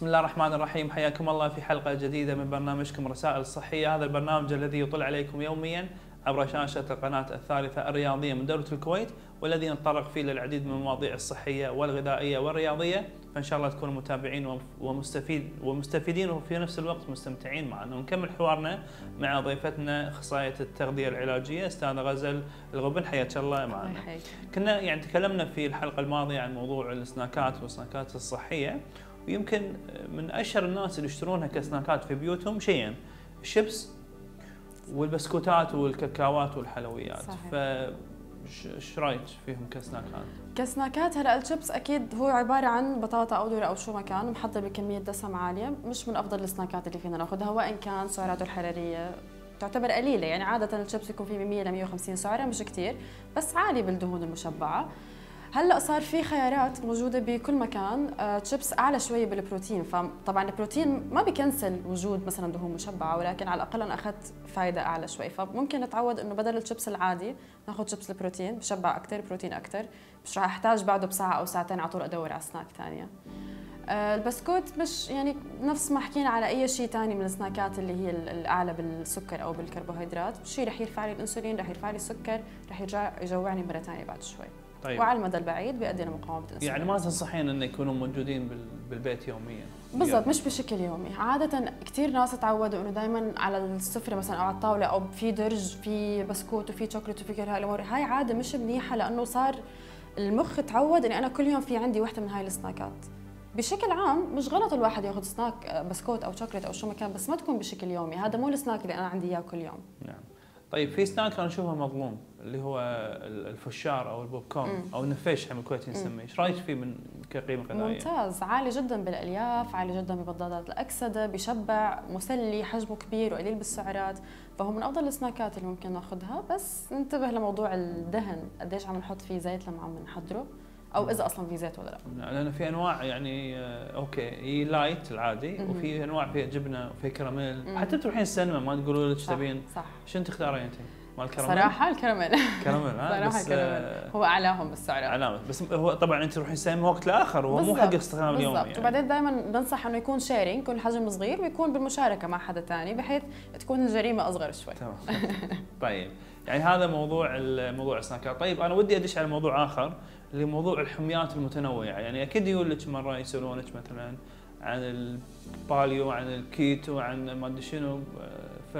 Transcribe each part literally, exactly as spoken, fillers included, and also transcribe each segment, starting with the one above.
بسم الله الرحمن الرحيم، حياكم الله في حلقة جديدة من برنامجكم رسائل الصحية. هذا البرنامج الذي يطل عليكم يوميا عبر شاشة القناة الثالثة الرياضية من دولة الكويت، والذي نتطرق فيه للعديد من المواضيع الصحية والغذائية والرياضية، فإن شاء الله تكونوا متابعين ومستفيد ومستفيدين وفي نفس الوقت مستمتعين معنا. ونكمل حوارنا مع ضيفتنا أخصائية التغذية العلاجية أستاذة غزل الغبن، حياك الله معنا. كنا يعني تكلمنا في الحلقة الماضية عن موضوع السناكات والسناكات الصحية، ويمكن من اشهر الناس اللي يشترونها كسناكات في بيوتهم شيئين: الشيبس والبسكوتات والكاكاوات والحلويات. ف ايش رايك فيهم كسناكات؟ كسناكات هلا الشيبس اكيد هو عباره عن بطاطا او ذره او شو ما كان محضر بكميه دسم عاليه، مش من افضل السناكات اللي فينا ناخذها، وان كان سعراته الحراريه تعتبر قليله. يعني عاده الشيبس يكون فيه من مية ل مية وخمسين سعره، مش كثير، بس عالي بالدهون المشبعه. هلا صار في خيارات موجوده بكل مكان، آه، تشيبس اعلى شويه بالبروتين، فطبعا البروتين ما بيكنسل وجود مثلا دهون مشبعه، ولكن على الاقل انا اخذت فائده اعلى شوي. فممكن نتعود انه بدل الشيبس العادي ناخذ شيبس البروتين، بشبع اكثر، بروتين اكثر، مش راح احتاج بعده بساعه او ساعتين على طول ادور على سناك ثانيه. آه، البسكوت مش يعني نفس ما حكينا على اي شيء ثاني من السناكات اللي هي الاعلى بالسكر او بالكربوهيدرات، شيء رح يرفع لي الانسولين، رح يرفع لي السكر، رح يرجع يجوعني مره ثانيه بعد شوي. طيب. وعلى المدى البعيد بيؤدي لمقاومه الانسولين. يعني ما تنصحين انه يكونوا موجودين بالبيت يوميا؟ بالضبط، مش بشكل يومي. عاده كثير ناس تعودوا انه دائما على السفره مثلا او على الطاوله او في درج في بسكوت وفي شوكليت وفي كل هاي الامور. هاي عاده مش منيحه، لانه صار المخ تعود اني انا كل يوم في عندي وحده من هاي السناكات. بشكل عام مش غلط الواحد ياخذ سناك بسكوت او شوكليت او شو ما كان، بس ما تكون بشكل يومي. هذا مو السناك اللي انا عندي اياه كل يوم. نعم. طيب في سناك انا اشوفه مظلوم، اللي هو الفشار او البوب كورن او النفيش احنا بالكويت نسميه، ايش رايك فيه من كقيمه غذائيه؟ ممتاز، عالي جدا بالالياف، عالي جدا بمضادات الاكسده، بشبع، مسلي، حجمه كبير وقليل بالسعرات، فهو من افضل السناكات اللي ممكن ناخذها. بس ننتبه لموضوع الدهن، قديش عم نحط فيه زيت لما عم نحضره، او اذا اصلا في زيت ولا لا. لانه في انواع يعني اوكي هي لايت العادي، مم. وفي انواع فيها جبنه وفي كراميل. مم. حتى تروحين السينما ما تقولوا لك ايش تبين؟ صح. شنو تختارين انت؟ مال الكراميل؟ صراحه الكراميل. كراميل ها؟ صراحه الكراميل هو اعلاهم بالسعرات. علامه، بس هو طبعا انت تروحين السينما وقت لاخر، وهو مو حق استخدام اليومي يعني. وبعدين دائما بنصح انه يكون شيرنج، يكون الحجم صغير ويكون بالمشاركه مع حدا ثاني، بحيث تكون الجريمه اصغر شوي. تمام. طيب يعني هذا موضوع موضوع السناكات. طيب انا ودي ادش على موضوع اخر، اللي موضوع الحميات المتنوعه. يعني اكيد يقول لك مره يسالونك مثلا عن الباليو، عن الكيتو، عن ما ادري شنو، ف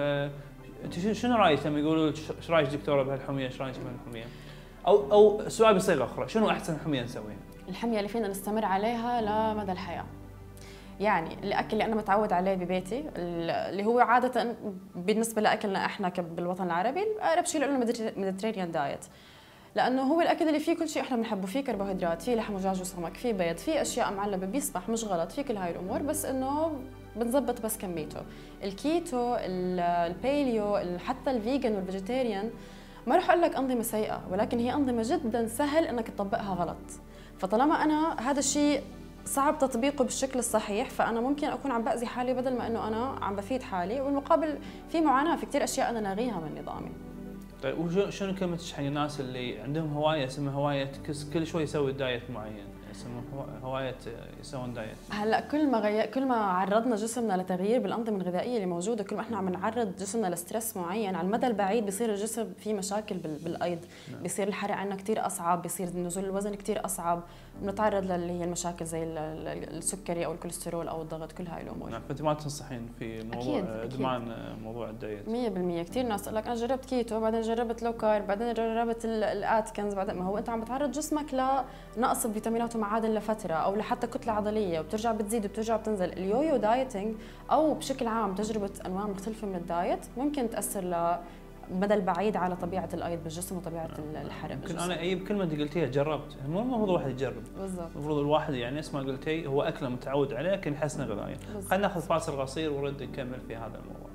انت شنو رايك لما يقولوا لك ايش رايك دكتوره بهالحميه، ايش رايك بهالحميه؟ او او سؤال بصيغه اخرى، شنو احسن حميه نسويها؟ الحميه اللي فينا نستمر عليها لمدى الحياه. يعني الاكل اللي انا متعود عليه ببيتي، اللي هو عاده بالنسبه لاكلنا احنا بالوطن العربي اقرب شيء له الميديترينيان دايت، لانه هو الاكل اللي فيه كل شيء احنا بنحبه، فيه كربوهيدرات، فيه لحم ودجاج وسمك، فيه بيض، فيه اشياء معلبه، بيسمح، مش غلط، فيه كل هاي الامور، بس انه بنظبط بس كميته. الكيتو، الباليو، حتى الفيجن والفيجيتيريان، ما رح اقول لك انظمه سيئه، ولكن هي انظمه جدا سهل انك تطبقها غلط. فطالما انا هذا الشيء صعب تطبيقه بالشكل الصحيح، فانا ممكن اكون عم باذي حالي بدل ما انه انا عم بفيد حالي، والمقابل في معاناه، في كثير اشياء انا لاغيها من نظامي. طيب وشنو كلمتك حق الناس اللي عندهم هوايه اسمها هوايه كل شوي يسوي دايت معين، اسمه هوايه يسوون دايت؟ هلا كل ما غي... كل ما عرضنا جسمنا لتغيير بالانظمه الغذائيه اللي موجوده، كل ما احنا عم نعرض جسمنا لستريس معين، على المدى البعيد بيصير الجسم فيه مشاكل بال... بالايض، نعم. بيصير الحرق عندنا كثير اصعب، بيصير نزول الوزن كثير اصعب، بنتعرض للي هي المشاكل زي السكري او الكوليسترول او الضغط، كل هاي الامور. نعم. فانت ما تنصحين في موضوع ادمان موضوع الدايت؟ مية بالمية. كثير ناس تقول لك انا جربت كيتو، بعدين جربت لو كارب، بعدين جربت الاتكنز، بعدين ما هو انت عم بتعرض جسمك لنقص فيتامينات ومعادن لفتره، او لحتى كتله عضليه، وبترجع بتزيد وبترجع بتنزل. اليويو دايتنج او بشكل عام تجربه انواع مختلفه من الدايت ممكن تاثر لمدى البعيد على طبيعه الايض بالجسم وطبيعه الحرق. يمكن انا اي كلمه انت قلتيها جربت، مو المفروض الواحد يجرب، بالضبط. المفروض الواحد يعني اسمع قلتي هو اكله متعود عليه لكن يحسن غذائيه. خلينا ناخذ فاصل قصير ورد نكمل في هذا الموضوع.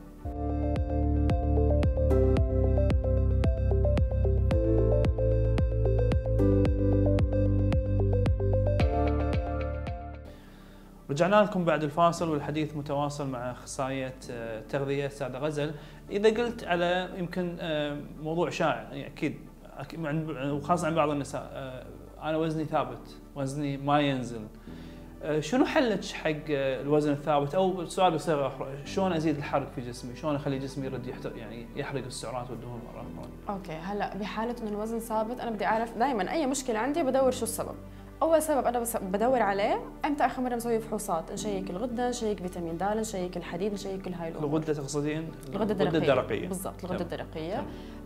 رجعنا لكم بعد الفاصل والحديث متواصل مع اخصائيه التغذيه استاذه غزل. اذا قلت على يمكن موضوع شائع اكيد وخاصه عند بعض النساء، انا وزني ثابت، وزني ما ينزل، شنو حلك حق الوزن الثابت او سؤال بصيغه اخرى، شلون ازيد الحرق في جسمي؟ شلون اخلي جسمي يرد يحترق يعني يحرق السعرات والدهون مره اخرى؟ اوكي هلا بحاله انه الوزن ثابت انا بدي اعرف دائما اي مشكله عندي بدور شو السبب. اول سبب انا بس بدور عليه امتى اخر مره مسوي فحوصات، نشيك الغده، نشيك فيتامين د، نشيك الحديد، نشيك كل هاي الامور. الغده تقصدين؟ الغده الدرقيه, الدرقيه. بالضبط الغده الدرقيه.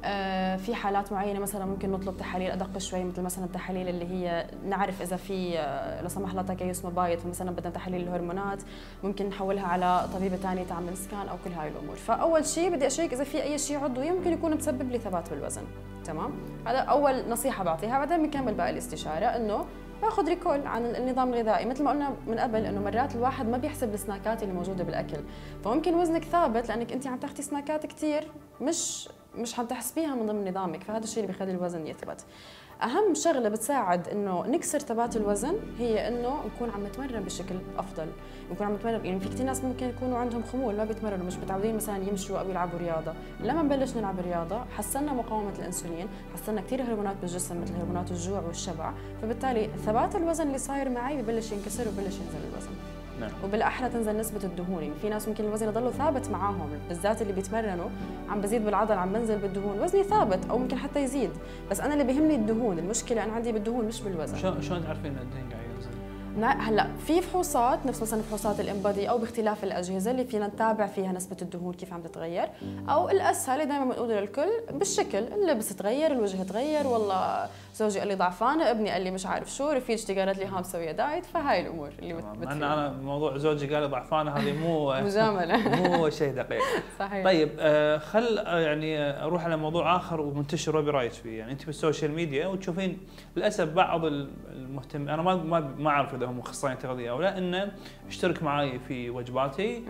آه في حالات معينه مثلا ممكن نطلب تحاليل ادق شوي، مثل مثلا التحاليل اللي هي نعرف اذا في آه لا سمح الله تكيس مبايض، فمثلا بدنا تحاليل الهرمونات ممكن نحولها على طبيبه ثانيه تعمل سكان او كل هاي الامور. فاول شيء بدي اشيك اذا في اي شيء عضوي ممكن يكون مسبب لي ثبات بالوزن. تمام، هذا اول نصيحه بعطيها. بعدين بنكمل باقي الاستشاره انه باخذ ريكول عن النظام الغذائي. مثل ما قلنا من قبل انه مرات الواحد ما بيحسب السناكات اللي موجوده بالاكل، فممكن وزنك ثابت لانك انت عم تاخذي سناكات كثير مش مش عم تحسبيها من ضمن نظامك، فهذا الشيء اللي بيخلي الوزن يثبت. اهم شغله بتساعد انه نكسر ثبات الوزن هي انه نكون عم نتمرن بشكل افضل، نكون عم نتمرن. يعني في كثير ناس ممكن يكونوا عندهم خمول ما بيتمرنوا، مش متعودين مثلا يمشوا او يلعبوا رياضه. لما نبلش نلعب رياضه حسنا مقاومه الانسولين، حسنا كثير هرمونات بالجسم مثل هرمونات الجوع والشبع، فبالتالي ثبات الوزن اللي صاير معي ببلش ينكسر وببلش ينزل الوزن. نعم. وبالاحرى تنزل نسبه الدهون. يعني في ناس ممكن الوزن يضله ثابت معاهم، بالذات اللي بيتمرنوا عم بزيد بالعضل عم بنزل بالدهون، وزني ثابت او ممكن حتى يزيد، بس انا اللي بيهمني الدهون. المشكله انا عندي بالدهون مش بالوزن. شلون شلون تعرفين قد ايه قاعد ينزل؟ هلا في فحوصات نفس مثلا فحوصات الانبادي او باختلاف الاجهزه اللي فينا نتابع فيها نسبه الدهون كيف عم تتغير، او الاسهل دائما بنقول للكل بالشكل، اللبس تغير، الوجه تغير، والله زوجي قال لي ضعفانه، ابني قال لي مش عارف شو، رفيجتي قالت لي ها مسويه دايت، فهاي الامور اللي بتفيد. انا انا موضوع زوجي قال لي ضعفانه هذه مو مجامله مو شيء دقيق. صحيح. طيب آه خل آه يعني اروح على موضوع اخر ومنتشر وبرايك فيه. يعني انت بالسوشيال ميديا وتشوفين للاسف بعض المهتم، انا ما ما ما اعرف اذا هم اخصائيين تغذيه او لا، انه اشترك معي في وجباتي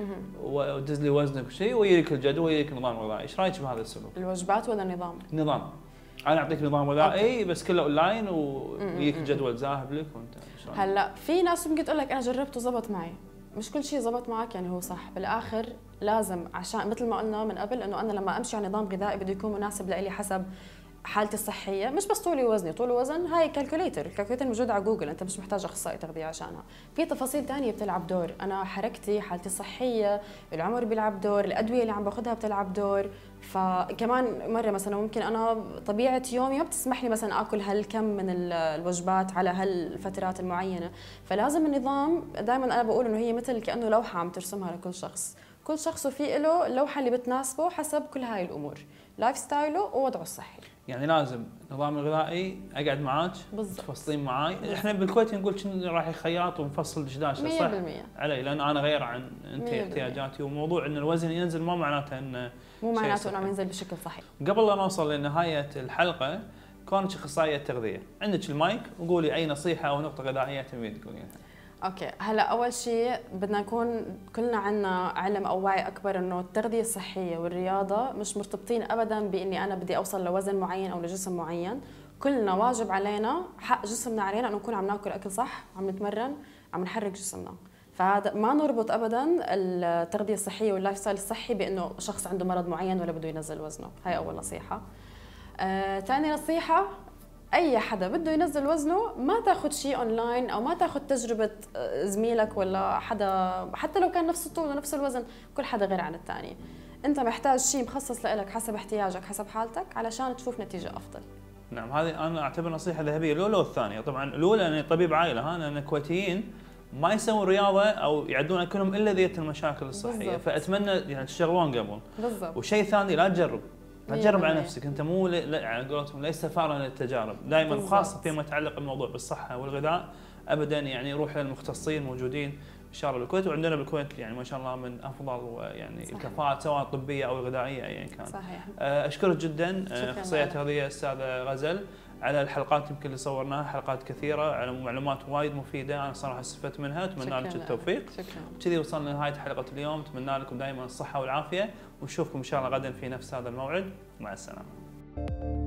ودز لي وزنك وشيء ويجيك الجدول ويجيك نظام غذائي. ايش رايك بهذا السلوك؟ الوجبات ولا النظام؟ نظام. انا اعطيك نظام غذائي بس كله اونلاين ويجيك الجدول ذاهب لك وانت. هلا في ناس ممكن تقول لك انا جربته زبط معي. مش كل شيء زبط معك يعني هو صح، بالاخر لازم عشان مثل ما قلنا من قبل انه انا لما امشي على نظام غذائي بده يكون مناسب لي حسب حالتي الصحيه، مش بس طولي ووزني. طول ووزن هاي كالكوليتر، الكالكوليتر موجود على جوجل، انت مش محتاج اخصائي تغذيه عشانها. في تفاصيل ثانيه بتلعب دور، انا حركتي، حالتي الصحيه، العمر بيلعب دور، الادويه اللي عم باخذها بتلعب دور. فكمان مره مثلا ممكن انا طبيعه يومي ما بتسمح لي مثلا اكل هالكم من الوجبات على هالفترات المعينه، فلازم النظام دائما انا بقول انه هي مثل كانه لوحه عم ترسمها لكل شخص، كل شخص وفي له اللوحه اللي بتناسبه حسب كل هاي الامور، لايف ستايله ووضعه الصحي. يعني لازم نظام الغذائي اقعد معاك تفصلين معاي. احنا بالكويت نقول كنا راح خياط ونفصل دشداشه صح؟ مية بالمية علي لان انا غير عن انت احتياجاتي، وموضوع ان الوزن ينزل ما معناته انه مو معناته انه ينزل بشكل صحي. قبل لا نوصل لنهايه الحلقه، كونك اخصائيه تغذيه، عندك المايك وقولي اي نصيحه او نقطه غذائيه تبين تقولينها. اوكي، هلا اول شيء بدنا نكون كلنا عندنا علم او وعي اكبر انه التغذيه الصحيه والرياضه مش مرتبطين ابدا باني انا بدي اوصل لوزن معين او لجسم معين. كلنا واجب علينا، حق جسمنا علينا انه نكون عم ناكل اكل صح، عم نتمرن، عم نحرك جسمنا. فهذا ما نربط ابدا التغذيه الصحيه واللايف ستايل الصحي بانه شخص عنده مرض معين ولا بده ينزل وزنه. هاي اول نصيحه. آه، ثاني نصيحه، اي حدا بده ينزل وزنه ما تاخذ شيء اونلاين او ما تاخذ تجربه زميلك ولا حدا، حتى لو كان نفس الطول ونفس الوزن، كل حدا غير عن الثاني. انت محتاج شيء مخصص لك حسب احتياجك حسب حالتك علشان تشوف نتيجه افضل. نعم، هذه انا اعتبر نصيحه ذهبيه. الاولى والثانيه طبعا، الاولى اني طبيب عائله، ها انا كويتيين ما يسوون رياضه او يعدون اكلهم الا ذية المشاكل الصحيه. بالزبط. فاتمنى يعني تشتغلون قبل. بالضبط. وشيء ثاني، لا تجرب لا تجرب على نفسك، انت مو على قولتهم ليس سفاره للتجارب دائما، وخاصه فيما يتعلق بالموضوع بالصحه والغذاء ابدا. يعني روح للمختصين موجودين ان شاء الله بالكويت، وعندنا بالكويت يعني ما شاء الله من افضل يعني صحيح. الكفاءات سواء طبيه او غذائيه ايا كان. صحيح. اشكرك جدا اخصائيه تغذيه استاذه غزل على الحلقات يمكن اللي صورناها، حلقات كثيره على معلومات وايد مفيده، انا صراحه استفدت منها. اتمنى لك التوفيق. شكرا. كذي وصلنا لنهايه حلقه اليوم، اتمنى لكم دائما الصحه والعافيه، ونشوفكم ان شاء الله غدا في نفس هذا الموعد. مع السلامه.